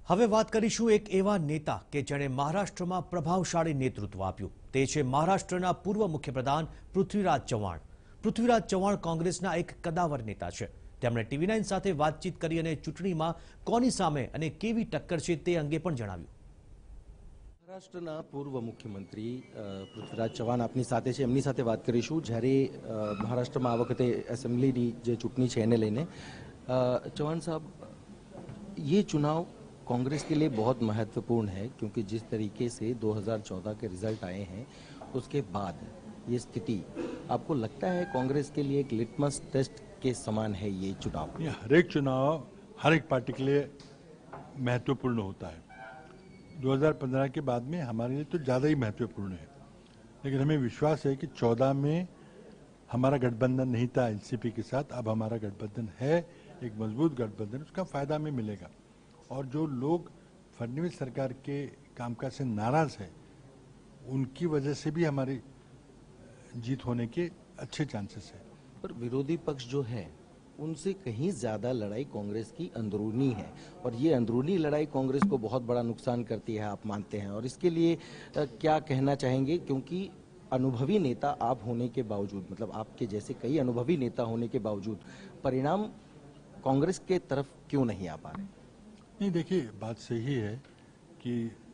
હવે વાત કરીશું એક એવા નેતા કે જેણે મહારાષ્ટ્રમાં પ્રભાવશાળી નેતૃત્વ આપ્યું તે છે મહારાષ્ટ્રના પૂર્વ મુખ્યપ્રધાન પૃથ્વીરાજ ચૌહાણ। પૃથ્વીરાજ ચૌહાણ કોંગ્રેસના એક કદાવર નેતા છે। તેમણે ટીવી9 સાથે વાતચીત કરી અને ચૂંટણીમાં કોની સામે અને કેવી ટક્કર છે તે અંગે પણ જણાવ્યું। મહારાષ્ટ્રના પૂર્વ મુખ્યમંત્રી પૃથ્વીરાજ ચૌહાણ આપની સાથે છે, એમની સાથે વાત કરીશું। જ્યારે મહારાષ્ટ્રમાં આ વખતે એસેમ્બલીની જે ચૂંટણી છે એને લઈને चौहान साहब, ये चुनाव कांग्रेस के लिए बहुत महत्वपूर्ण है क्योंकि जिस तरीके से 2014 के रिजल्ट आए हैं उसके बाद ये स्थिति आपको लगता है कांग्रेस के लिए एक लिटमस टेस्ट के समान है ये चुनाव? हर एक चुनाव हर एक पार्टी के लिए महत्वपूर्ण होता है। 2015 के बाद में हमारे लिए तो ज़्यादा ही महत्वपूर्ण है, लेकिन हमें विश्वास है कि 14 में हमारा गठबंधन नहीं था एनसीपी के साथ, अब हमारा गठबंधन है, एक मजबूत गठबंधन, उसका फायदा हमें मिलेगा। और जो लोग फडणवीस सरकार के कामकाज से नाराज है उनकी वजह से भी हमारी जीत होने के अच्छे चांसेस है। पर विरोधी पक्ष जो है उनसे कहीं ज्यादा लड़ाई कांग्रेस की अंदरूनी है और ये अंदरूनी लड़ाई कांग्रेस को बहुत बड़ा नुकसान करती है, आप मानते हैं? और इसके लिए क्या कहना चाहेंगे, क्योंकि अनुभवी नेता आप होने के बावजूद, मतलब आपके जैसे कई अनुभवी नेता होने के बावजूद परिणाम कांग्रेस के तरफ क्यों नहीं आ पा रहे? नहीं, देखिए, बात सही है कि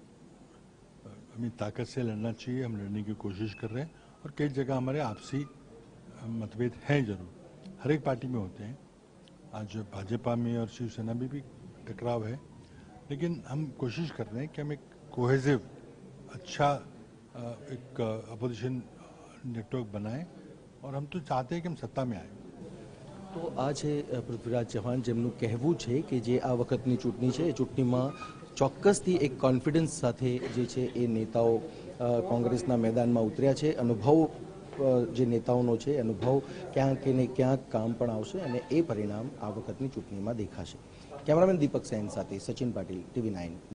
हमें ताकत से लड़ना चाहिए, हम लड़ने की कोशिश कर रहे हैं और कई जगह हमारे आपसी मतभेद हैं, जरूर हर एक पार्टी में होते हैं। आज भाजपा में और शिवसेना में भी टकराव है, लेकिन हम कोशिश कर रहे हैं कि हम एक कोहेसिव अच्छा एक अपोजिशन नेटवर्क बनाएं और हम तो चाहते हैं कि हम सत्ता में आए। तो आज पृथ्वीराज चौहान જેમનું કહેવું છે કે જે આ વખતની ચૂંટણી છે એ ચૂંટણીમાં ચોક્કસથી એક કોન્ફિડન્સ સાથે જે છે એ નેતાઓ કોંગ્રેસના મેદાનમાં ઉતર્યા છે। અનુભવ જે નેતાઓનો છે અનુભવ ક્યાંક ને ક્યાંક કામ પણ આવશે અને એ પરિણામ આ વખતની ચૂંટણીમાં દેખાશે। કેમેરામેન દીપક સેન સાથે સચિન પાટીલ, ટીવી9।